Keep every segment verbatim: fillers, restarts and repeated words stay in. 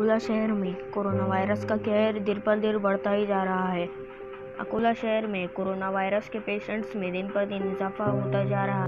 अकोला शहर में corona virus का कहर दिन पर दिन बढ़ता ही जा रहा है। अकोला शहर में कोरोना वायरस के पेशेंट्स में दिन पर दिन इजाफा होता जा रहा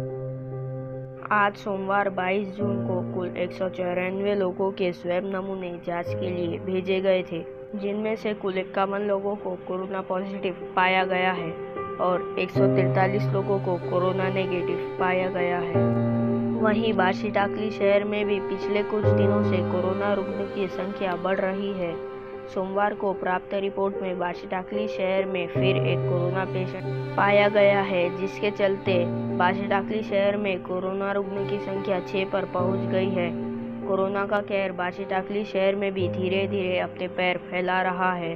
है। आज सोमवार बाईस जून को कुल एक सौ चौरानवे लोगों के स्वैब नमूने जांच के लिए भेजे गए थे, जिनमें से कुल इक्यावन लोगों को कोरोना पॉजिटिव पाया गया है और एक सौ तैंतालीस लोगों को कोरोना नेगेटिव पाया गया है। वहीं बाशी टाकली शहर में भी पिछले कुछ दिनों से कोरोना रोगियों की संख्या बढ़ रही है। सोमवार को प्राप्त रिपोर्ट में बाशी टाकली शहर में फिर एक कोरोना पेशेंट पाया गया है, जिसके चलते बाशी टाकली शहर में कोरोना रोगियों की संख्या छह पर पहुंच गई है। कोरोना का कहर बाशी टाकली शहर में भी धीरे धीरे अपने पैर फैला रहा है।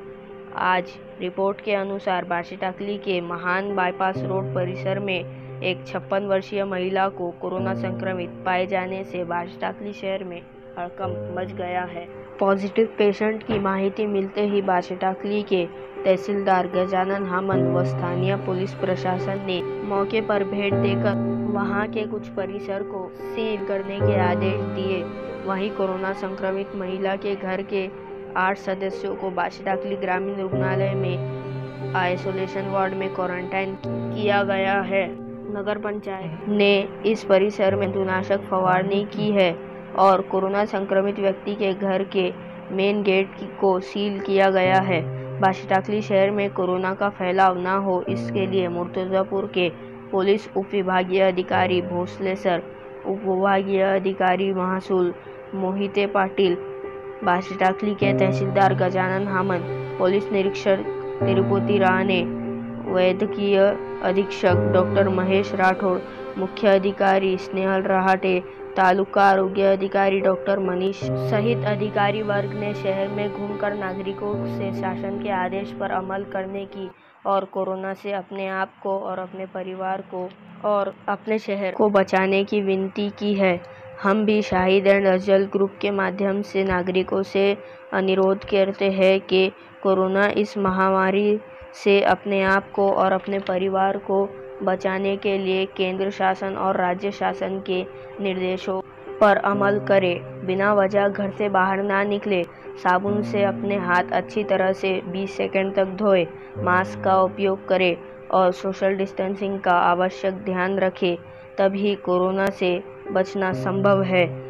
आज रिपोर्ट के अनुसार बाशी टाकली के महान बाईपास रोड परिसर में एक छप्पन वर्षीय महिला को कोरोना संक्रमित पाए जाने से बाशी टाकली शहर में हड़कंप मच गया है। पॉजिटिव पेशेंट की माहिती मिलते ही बाशी टाकली के तहसीलदार गजानन हामंत व स्थानीय पुलिस प्रशासन ने मौके पर भेंट देकर वहां के कुछ परिसर को सील करने के आदेश दिए। वहीं कोरोना संक्रमित महिला के घर के आठ सदस्यों को बाशी टाकली ग्रामीण रुग्णालय में आइसोलेशन वार्ड में क्वारंटाइन किया गया है। नगर पंचायत ने इस परिसर में जंतुनाशक फवारनी की है और कोरोना संक्रमित व्यक्ति के घर के मेन गेट को सील किया गया है। बाशी टाकली शहर में कोरोना का फैलाव न हो, इसके लिए मुर्तजापुर के पुलिस उप विभागीय अधिकारी भोसले सर, उप विभागीय अधिकारी महसूल मोहिते पाटिल, बाशी टाकली के तहसीलदार गजानन हामंत, पुलिस निरीक्षक तिरुपति राणे, वैद्यकीय अधीक्षक डॉक्टर महेश राठौड़, मुख्य अधिकारी स्नेहल रहाटे, तालुका आरोग्य अधिकारी डॉक्टर मनीष सहित अधिकारी वर्ग ने शहर में घूमकर नागरिकों से शासन के आदेश पर अमल करने की और कोरोना से अपने आप को और अपने परिवार को और अपने शहर को बचाने की विनती की है। हम भी शाहिद एंड अफजल ग्रुप के माध्यम से नागरिकों से अनुरोध करते हैं कि कोरोना इस महामारी से अपने आप को और अपने परिवार को बचाने के लिए केंद्र शासन और राज्य शासन के निर्देशों पर अमल करें। बिना वजह घर से बाहर ना निकले, साबुन से अपने हाथ अच्छी तरह से बीस सेकंड तक धोएं, मास्क का उपयोग करें और सोशल डिस्टेंसिंग का आवश्यक ध्यान रखें, तभी कोरोना से बचना संभव है।